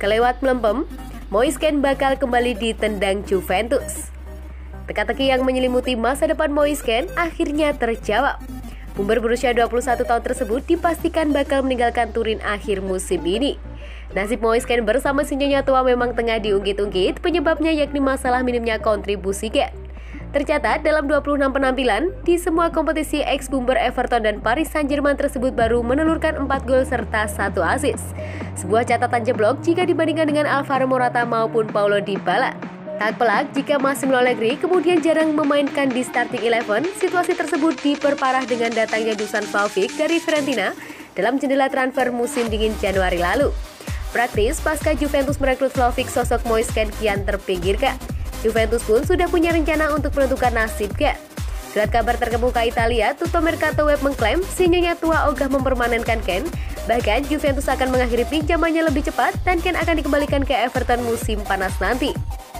Kelewat melempem, Moise Kean bakal kembali ditendang Juventus. Teka-teki yang menyelimuti masa depan Moise Kean akhirnya terjawab. Pember berusia 21 tahun tersebut dipastikan bakal meninggalkan Turin akhir musim ini. Nasib Moise Kean bersama si nyonya tua memang tengah diungkit-ungkit, penyebabnya yakni masalah minimnya kontribusi Kean. Tercatat dalam 26 penampilan, di semua kompetisi ex-Bumber Everton dan Paris Saint-Germain tersebut baru menelurkan 4 gol serta 1 assist. Sebuah catatan jeblok jika dibandingkan dengan Alvaro Morata maupun Paulo Dybala. Tak pelak jika Massimo Allegri kemudian jarang memainkan di starting 11, situasi tersebut diperparah dengan datangnya Dusan Vlahovic dari Fiorentina dalam jendela transfer musim dingin Januari lalu. Praktis, pasca Juventus merekrut Vlahovic, sosok Moise Kean kian terpinggirkan. Juventus pun sudah punya rencana untuk menentukan nasib Kean. Surat kabar terkemuka Italia, Tutto Mercato Web mengklaim si nyonya tua ogah mempermanenkan Kean. Bahkan Juventus akan mengakhiri pinjamannya lebih cepat dan Kean akan dikembalikan ke Everton musim panas nanti.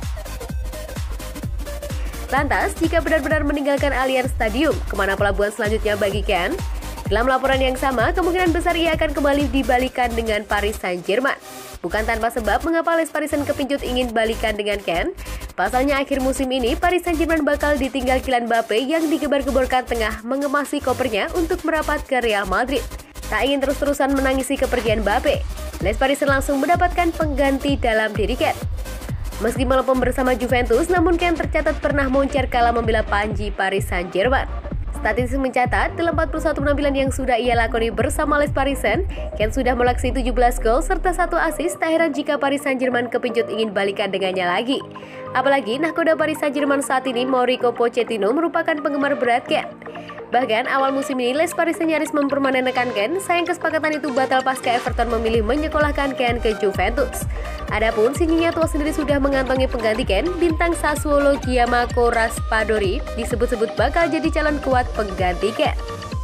Lantas, jika benar-benar meninggalkan Allianz Stadium, kemana pelabuhan selanjutnya bagi Kean? Dalam laporan yang sama, kemungkinan besar ia akan kembali dibalikan dengan Paris Saint-Germain. Bukan tanpa sebab mengapa Les Parisiens kepincut ingin balikan dengan Kean. Pasalnya akhir musim ini, Paris Saint-Germain bakal ditinggal Kylian Mbappe yang digebar-geborkan tengah mengemasi kopernya untuk merapat ke Real Madrid. Tak ingin terus-terusan menangisi kepergian Mbappe, Les Parisiens langsung mendapatkan pengganti dalam diri Kean. Meski melempem bersama Juventus, namun Kean tercatat pernah moncer kala membela panji Paris Saint-Germain. Statistik mencatat, dalam 41 penampilan yang sudah ia lakoni bersama Les Parisiens, Kean sudah meleksi 17 gol serta 1 assist. Tak heran jika Paris Saint-Germain kepincut ingin balikan dengannya lagi. Apalagi nahkoda Paris Saint-Germain saat ini, Mauricio Pochettino, merupakan penggemar berat Kean. Bahkan awal musim ini, Les Parisiens nyaris mempermanenkan Kean. Sayang kesepakatan itu batal pasca Everton memilih menyekolahkan Kean ke Juventus. Adapun si nyonya tua sendiri sudah mengantongi pengganti Kean, bintang Sassuolo Gianmarco Raspadori disebut-sebut bakal jadi calon kuat pengganti Kean.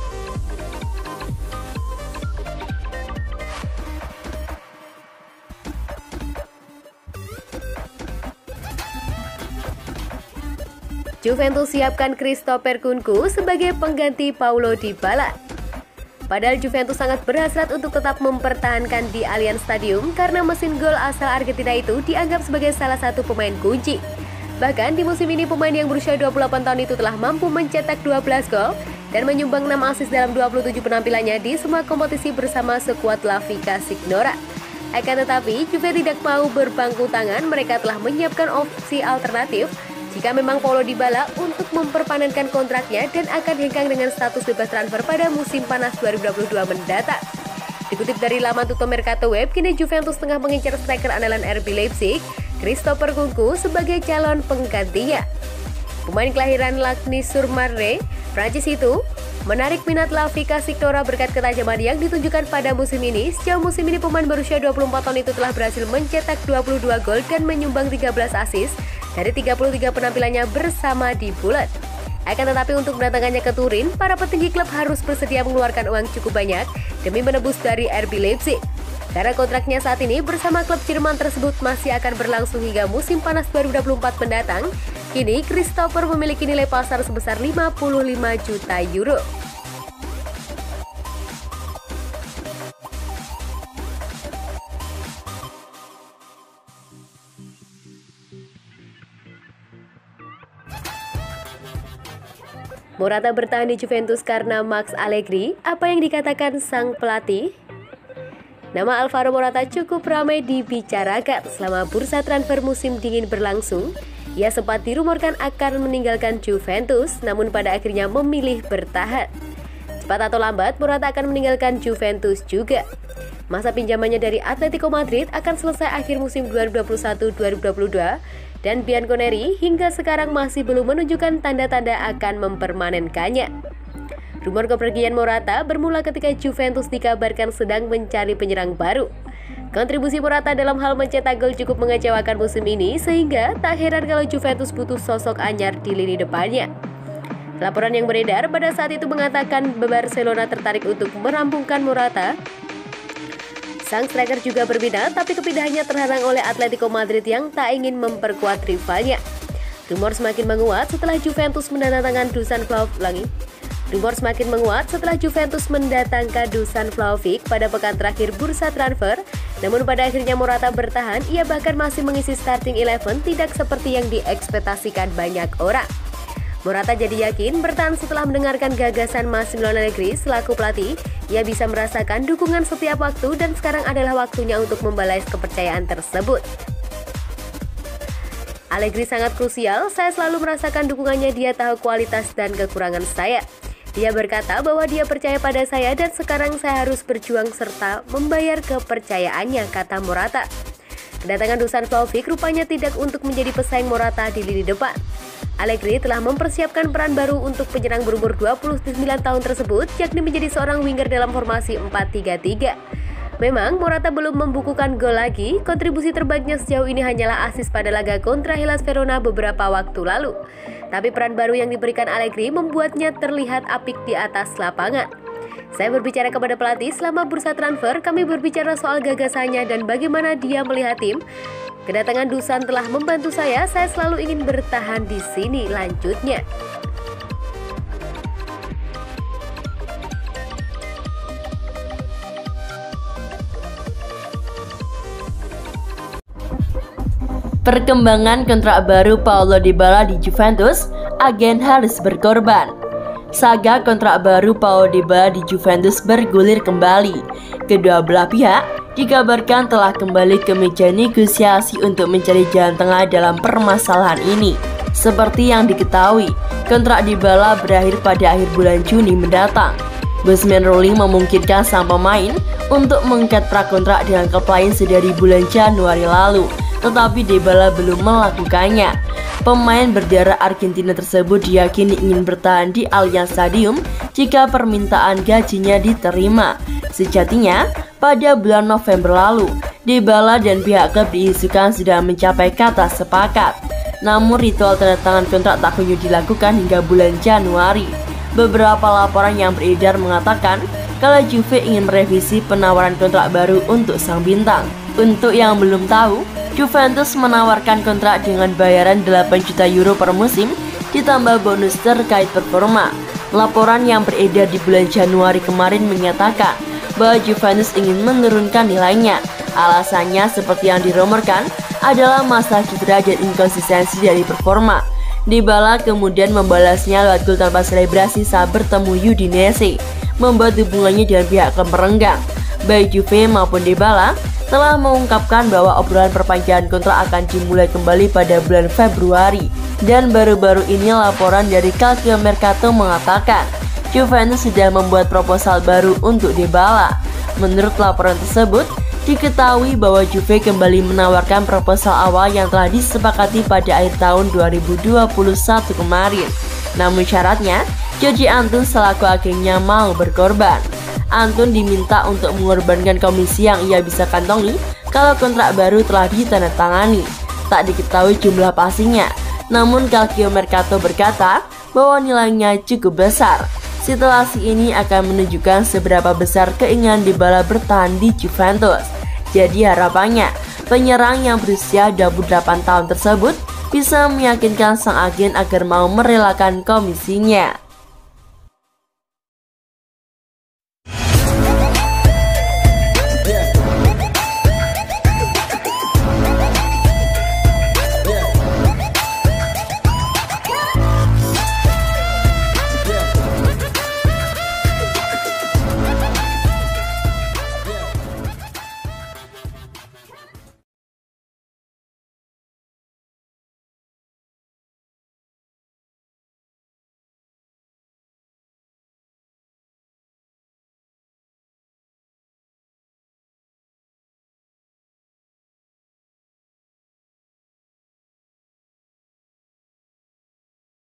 Juventus siapkan Christopher Nkunku sebagai pengganti Paulo Dybala. Padahal Juventus sangat berhasrat untuk tetap mempertahankan di Allianz Stadium karena mesin gol asal Argentina itu dianggap sebagai salah satu pemain kunci. Bahkan di musim ini pemain yang berusia 28 tahun itu telah mampu mencetak 12 gol dan menyumbang 6 assist dalam 27 penampilannya di semua kompetisi bersama skuad La Figa Signora. Akan tetapi Juve tidak mau berbangku tangan, mereka telah menyiapkan opsi alternatif jika memang Paulo Dybala untuk memperpanenkan kontraknya dan akan hengkang dengan status bebas transfer pada musim panas 2022 mendatang. Dikutip dari laman Tutto Mercato Web, kini Juventus tengah mengincar striker andalan RB Leipzig, Christopher Nkunku, sebagai calon penggantinya. Pemain kelahiran Lagny-sur-Marne, Prancis itu menarik minat La Figa Signora berkat ketajaman yang ditunjukkan pada musim ini. Sejauh musim ini pemain berusia 24 tahun itu telah berhasil mencetak 22 gol dan menyumbang 13 assist dari 33 penampilannya bersama di Bulat. Akan tetapi untuk mendatangkannya ke Turin, para petinggi klub harus bersedia mengeluarkan uang cukup banyak demi menebus dari RB Leipzig. Karena kontraknya saat ini bersama klub Jerman tersebut masih akan berlangsung hingga musim panas 2024 mendatang, kini Christopher memiliki nilai pasar sebesar 55 juta euro. Morata bertahan di Juventus karena Max Allegri. Apa yang dikatakan sang pelatih? Nama Alvaro Morata cukup ramai dibicarakan selama bursa transfer musim dingin berlangsung. Ia sempat dirumorkan akan meninggalkan Juventus, namun pada akhirnya memilih bertahan. Cepat atau lambat, Morata akan meninggalkan Juventus juga. Masa pinjamannya dari Atletico Madrid akan selesai akhir musim 2021-2022. Dan Bianconeri hingga sekarang masih belum menunjukkan tanda-tanda akan mempermanenkannya. Rumor kepergian Morata bermula ketika Juventus dikabarkan sedang mencari penyerang baru. Kontribusi Morata dalam hal mencetak gol cukup mengecewakan musim ini, sehingga tak heran kalau Juventus butuh sosok anyar di lini depannya. Laporan yang beredar pada saat itu mengatakan Barcelona tertarik untuk merampungkan Morata. Sang striker juga berpindah, tapi kepindahannya terhalang oleh Atletico Madrid yang tak ingin memperkuat rivalnya. Rumor semakin menguat setelah Juventus mendatangkan Dusan Vlahovic pada pekan terakhir bursa transfer Namun pada akhirnya Morata bertahan, ia bahkan masih mengisi starting 11 tidak seperti yang diekspektasikan banyak orang. Morata jadi yakin bertahan setelah mendengarkan gagasan Massimiliano Allegri selaku pelatih. Ia bisa merasakan dukungan setiap waktu dan sekarang adalah waktunya untuk membalas kepercayaan tersebut. Allegri sangat krusial, saya selalu merasakan dukungannya, dia tahu kualitas dan kekurangan saya. Dia berkata bahwa dia percaya pada saya dan sekarang saya harus berjuang serta membayar kepercayaannya, kata Morata. Kedatangan Dusan Vlahovic rupanya tidak untuk menjadi pesaing Morata di lini depan. Allegri telah mempersiapkan peran baru untuk penyerang berumur 29 tahun tersebut, yakni menjadi seorang winger dalam formasi 4-3-3. Memang Morata belum membukukan gol lagi, kontribusi terbaiknya sejauh ini hanyalah assist pada laga kontra Hellas Verona beberapa waktu lalu. Tapi peran baru yang diberikan Allegri membuatnya terlihat apik di atas lapangan. Saya berbicara kepada pelatih selama bursa transfer, kami berbicara soal gagasannya dan bagaimana dia melihat tim. Kedatangan Dusan telah membantu saya selalu ingin bertahan di sini, lanjutnya. Perkembangan kontrak baru Paulo Dybala di Juventus, agen harus berkorban. Saga kontrak baru Paulo Dybala di Juventus bergulir kembali. Kedua belah pihak dikabarkan telah kembali ke meja negosiasi untuk mencari jalan tengah dalam permasalahan ini. Seperti yang diketahui, kontrak Dybala berakhir pada akhir bulan Juni mendatang. Bosman Rolling memungkinkan sang pemain untuk mengikat prakontrak dengan klub lain sedari bulan Januari lalu. Tetapi Dybala belum melakukannya. Pemain berdarah Argentina tersebut diyakini ingin bertahan di Allianz Stadium jika permintaan gajinya diterima. Sejatinya, pada bulan November lalu, Dybala dan pihak klub diisukan sudah mencapai kata sepakat. Namun ritual tanda tangan kontrak tak kunjung dilakukan hingga bulan Januari. Beberapa laporan yang beredar mengatakan kalau Juve ingin merevisi penawaran kontrak baru untuk sang bintang. Untuk yang belum tahu, Juventus menawarkan kontrak dengan bayaran 8 juta euro per musim ditambah bonus terkait performa. Laporan yang beredar di bulan Januari kemarin menyatakan bahwa Juventus ingin menurunkan nilainya. Alasannya seperti yang dirumorkan adalah masalah cedera dan inkonsistensi dari performa. Dybala kemudian membalasnya lewat gol tanpa selebrasi saat bertemu Udinese, membuat hubungannya dengan pihak klub merenggang. Baik Juve maupun Dybala telah mengungkapkan bahwa obrolan perpanjangan kontrak akan dimulai kembali pada bulan Februari. Dan baru-baru ini laporan dari Calcio Mercato mengatakan Juventus sudah membuat proposal baru untuk Dybala. Menurut laporan tersebut, diketahui bahwa Juve kembali menawarkan proposal awal yang telah disepakati pada akhir tahun 2021 kemarin. Namun syaratnya, Jordi Antun selaku agennya mau berkorban. Antun diminta untuk mengorbankan komisi yang ia bisa kantongi kalau kontrak baru telah ditandatangani. Tak diketahui jumlah pastinya, namun Calcio Mercato berkata bahwa nilainya cukup besar. Situasi ini akan menunjukkan seberapa besar keinginan Dybala bertahan di Juventus. Jadi harapannya, penyerang yang berusia 28 tahun tersebut bisa meyakinkan sang agen agar mau merelakan komisinya.